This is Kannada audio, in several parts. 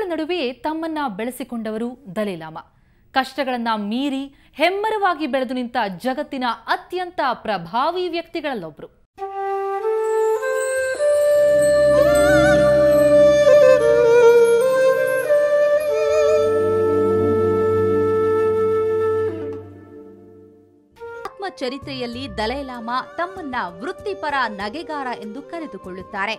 ನಡುವೆ ತಮ್ಮನ್ನ ಬೆಳೆಸಿಕೊಂಡವರು ದಲೈಲಾಮಾ. ಕಷ್ಟಗಳನ್ನ ಮೀರಿ ಹೆಮ್ಮರವಾಗಿ ಬೆಳೆದು ನಿಂತ ಜಗತ್ತಿನ ಅತ್ಯಂತ ಪ್ರಭಾವಿ ವ್ಯಕ್ತಿಗಳಲ್ಲೊಬ್ಬರು. ಚರಿತ್ರೆಯಲ್ಲಿ ದಲೈಲಾಮಾ ತಮ್ಮನ್ನ ವೃತ್ತಿಪರ ನಗೆಗಾರ ಎಂದು ಕರೆದುಕೊಳ್ಳುತ್ತಾರೆ.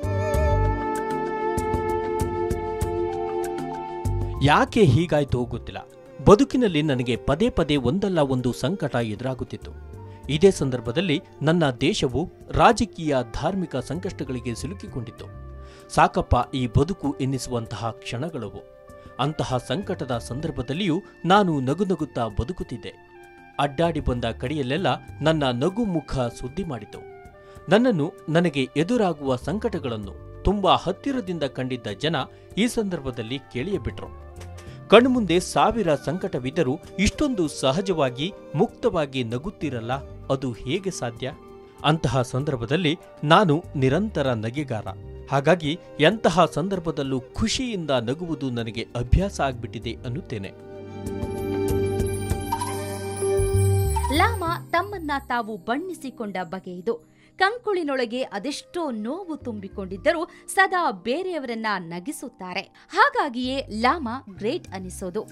ಯಾಕೆ ಹೀಗಾಯ್ತು ಗೊತ್ತಿಲ್ಲ. ಬದುಕಿನಲ್ಲಿ ನನಗೆ ಪದೇ ಪದೇ ಒಂದಲ್ಲ ಒಂದು ಸಂಕಟ ಎದುರಾಗುತ್ತಿತ್ತು. ಇದೇ ಸಂದರ್ಭದಲ್ಲಿ ನನ್ನ ದೇಶವು ರಾಜಕೀಯ ಧಾರ್ಮಿಕ ಸಂಕಷ್ಟಗಳಿಗೆ ಸಿಲುಕಿಕೊಂಡಿತ್ತು. ಸಾಕಪ್ಪ ಈ ಬದುಕು ಎನ್ನಿಸುವಂತಹ ಕ್ಷಣಗಳವು. ಅಂತಹ ಸಂಕಟದ ಸಂದರ್ಭದಲ್ಲಿಯೂ ನಾನು ನಗುನಗುತ್ತಾ ಬದುಕುತ್ತಿದ್ದೆ. ಅಡ್ಡಾಡಿ ಬಂದ ಕಡೆಯಲ್ಲೆಲ್ಲ ನನ್ನ ನಗು ಮುಖ ಸುದ್ದಿ ಮಾಡಿತು. ನನ್ನನ್ನು ನನಗೆ ಎದುರಾಗುವ ಸಂಕಟಗಳನ್ನು ತುಂಬಾ ಹತ್ತಿರದಿಂದ ಕಂಡಿದ್ದ ಜನ ಈ ಸಂದರ್ಭದಲ್ಲಿ ಕೇಳಿಯಬಿಟ್ರು. ಕಣ್ಮುಂದೆ ಸಾವಿರ ಸಂಕಟವಿದ್ದರೂ ಇಷ್ಟೊಂದು ಸಹಜವಾಗಿ ಮುಕ್ತವಾಗಿ ನಗುತ್ತಿರಲ್ಲ, ಅದು ಹೇಗೆ ಸಾಧ್ಯ? ಅಂತಹ ಸಂದರ್ಭದಲ್ಲಿ ನಾನು ನಿರಂತರ ನಗೆಗಾರ. ಹಾಗಾಗಿ ಎಂತಹ ಸಂದರ್ಭದಲ್ಲೂ ಖುಷಿಯಿಂದ ನಗುವುದು ನನಗೆ ಅಭ್ಯಾಸ ಆಗ್ಬಿಟ್ಟಿದೆ ಅನ್ನುತ್ತೇನೆ. ಲಾಮಾ ತಮ್ಮನ್ನ ತಾವು ಬಣ್ಣಿಸಿಕೊಂಡ ಬಗೆಯಿದು. ಕಂಕುಳಿನೊಳಗೆ ಅದೆಷ್ಟೋ ನೋವು ತುಂಬಿಕೊಂಡಿದ್ದರೂ ಸದಾ ಬೇರೆಯವರನ್ನ ನಗಿಸುತ್ತಾರೆ. ಹಾಗಾಗಿಯೇ ಲಾಮಾ ಗ್ರೇಟ್ ಅನಿಸೋದು.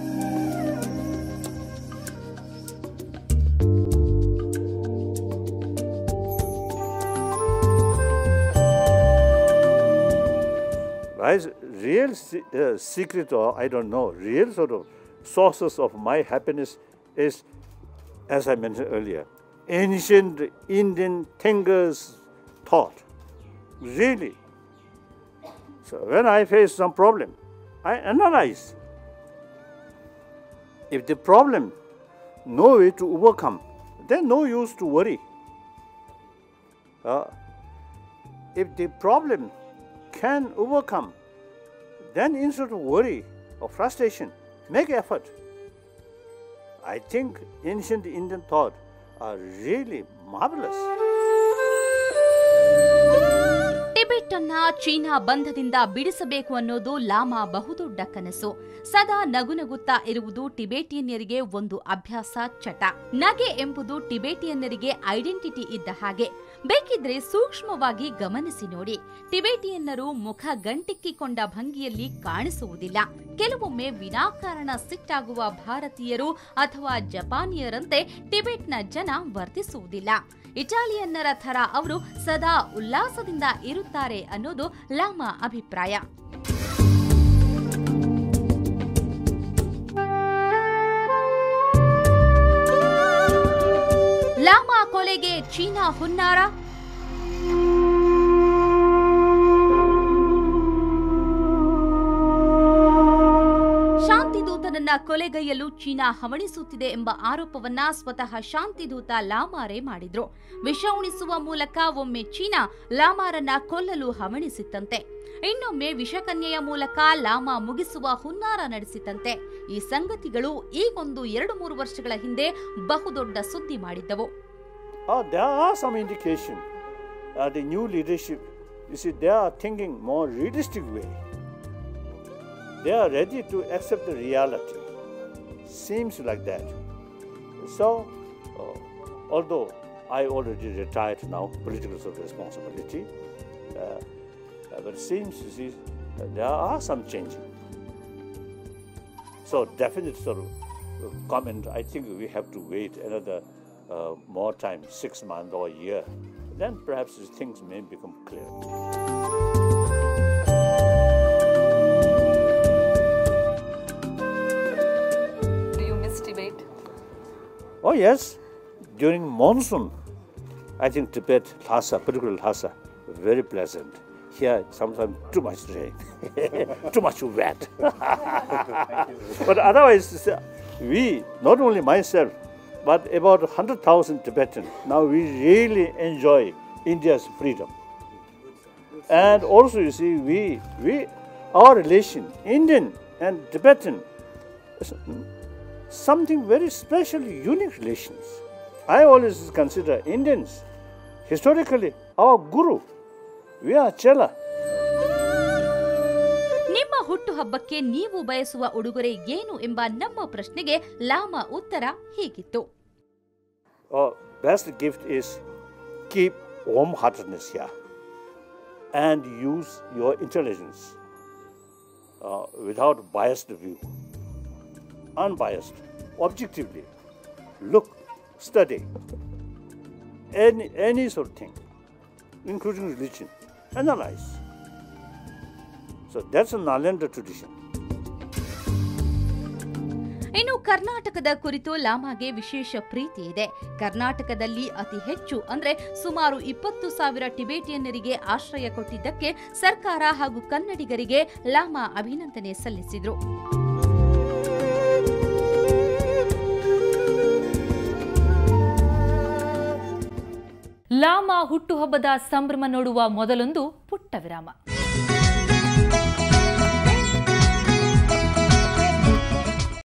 Real secret, or I don't know, real sort of sources of my happiness is, as I mentioned earlier, ancient Indian thinkers' thought. Really. So when I face some problem, I analyze. If the problem, no way to overcome, then no use to worry. If the problem can overcome, then instead of worry or frustration, make effort. I think ancient Indian thought are really marvelous. Tibet ಅನ್ನ ಚೀನಾ ಬಂಧದಿಂದ ಬಿಡಿಸಬೇಕು ಅನ್ನೋದು ಲಾಮಾ ಬಹುದೊಡ್ಡ ಕನಸು. ಸದಾ ನಗುನಗುತ್ತಾ ಇರುವುದು ಟಿಬೆಟಿಯನ್ನರಿಗೆ ಒಂದು ಅಭ್ಯಾಸ, ಚಟ. ನಗೆ ಎಂಬುದು ಟಿಬೆಟಿಯನ್ನರಿಗೆ ಐಡೆಂಟಿಟಿ ಇದ್ದ ಹಾಗೆ. ಬೇಕಿದ್ರೆ ಸೂಕ್ಷ್ಮವಾಗಿ ಗಮನಿಸಿ ನೋಡಿ. ಟಿಬೆಟಿಯನ್ನರು ಮುಖ ಗಂಟಿಕ್ಕಿಕೊಂಡ ಭಂಗಿಯಲ್ಲಿ ಕಾಣಿಸುವುದಿಲ್ಲ. ಕೆಲವೊಮ್ಮೆ ವಿನಾಕಾರಣ ಸಿಟ್ಟಾಗುವ ಭಾರತೀಯರು ಅಥವಾ ಜಪಾನಿಯರಂತೆ ಟಿಬೆಟ್ನ ಜನ ವರ್ತಿಸುವುದಿಲ್ಲ. ಇಟಾಲಿಯನ್ನರ ಥರ ಅವರು ಸದಾ ಉಲ್ಲಾಸದಿಂದ ಇರುತ್ತಾರೆ ಅನ್ನೋದು ಲಾಮಾ ಅಭಿಪ್ರಾಯ. ಲಾಮಾ ಕೊಲೆಗೆ ಚೀನಾ ಹುನ್ನಾರ. ಶಾಂತಿದೂತನನ್ನ ಕೊಲೆಗೈಯಲು ಚೀನಾ ಹವಣಿಸುತ್ತಿದೆ ಎಂಬ ಆರೋಪವನ್ನ ಸ್ವತಃ ಶಾಂತಿದೂತ ಲಾಮಾರೇ ಮಾಡಿದ್ರು. ವಿಷ ಉಣಿಸುವ ಮೂಲಕ ಒಮ್ಮೆ ಚೀನಾ ಲಾಮಾರನ್ನ ಕೊಲ್ಲಲು ಹವಣಿಸಿತ್ತಂತೆ. ಇನ್ನೊಮ್ಮೆ ವಿಷಕನ್ಯೆಯ ಮೂಲಕ ಲಾಮಾ ಮುಗಿಸುವ ಹುನ್ನಾರ ನಡೆಸಿತಂತೆ. ಈ ಸಂಗತಿಗಳು ಈಗೊಂದು 2-3 ವರ್ಷಗಳ ಹಿಂದೆ ಬಹುದೊಡ್ಡ ಸುದ್ದಿ ಮಾಡಿದ್ದವು. There are some indication. The new leadership, you see, they are thinking more realistic way. They are ready to accept the reality. Seems like that. So, although I already retired now, political sort of responsibility, but it seems, you see, there are some changing. So, definite sort of comment, I think we have to wait another more time, 6 months or a year. Then perhaps things may become clear. Oh yes, during monsoon, I think Tibet, Lhasa, particularly Lhasa, very pleasant. Here, sometimes too much rain, too much wet. But otherwise, we, not only myself, but about 100,000 Tibetans, now we really enjoy India's freedom. And also, you see, our relation, Indian and Tibetan, something very special, unique relations. I always consider Indians historically our guru. We are Chela. ನಿಮ್ಮ ಹುಟ್ಟುಹಬ್ಬಕ್ಕೆ ನೀವು ಬಯಸುವ ಉಡುಗೊರೆ ಏನು ಎಂಬ ನಮ್ಮ ಪ್ರಶ್ನೆಗೆ ಲಾಮಾ ಉತ್ತರ ಹೀಗಿತ್ತು. Best gift is keep warm-heartedness here and use your intelligence without biased view, unbiased, objectively. Look, study any sort of thing, including religion. Analyze. So that's a Nalanda tradition. ಇನ್ನು ಕರ್ನಾಟಕದ ಕುರಿತು ಲಾಮಾಗೆ ವಿಶೇಷ ಪ್ರೀತಿ ಇದೆ. ಕರ್ನಾಟಕದಲ್ಲಿ ಅತಿ ಹೆಚ್ಚು ಅಂದ್ರೆ ಸುಮಾರು 20,000 ಟಿಬೇಟಿಯನ್ನರಿಗೆ ಆಶ್ರಯ ಕೊಟ್ಟಿದ್ದಕ್ಕೆ ಸರ್ಕಾರ ಹಾಗೂ ಕನ್ನಡಿಗರಿಗೆ ಲಾಮಾ ಅಭಿನಂದನೆ ಸಲ್ಲಿಸಿದ್ರು. ಲಾಮಾ ಹುಟ್ಟುಹಬ್ಬದ ಸಂಭ್ರಮ ನೋಡುವ ಮೊದಲೊಂದು ಪುಟ್ಟ ವಿರಾಮ.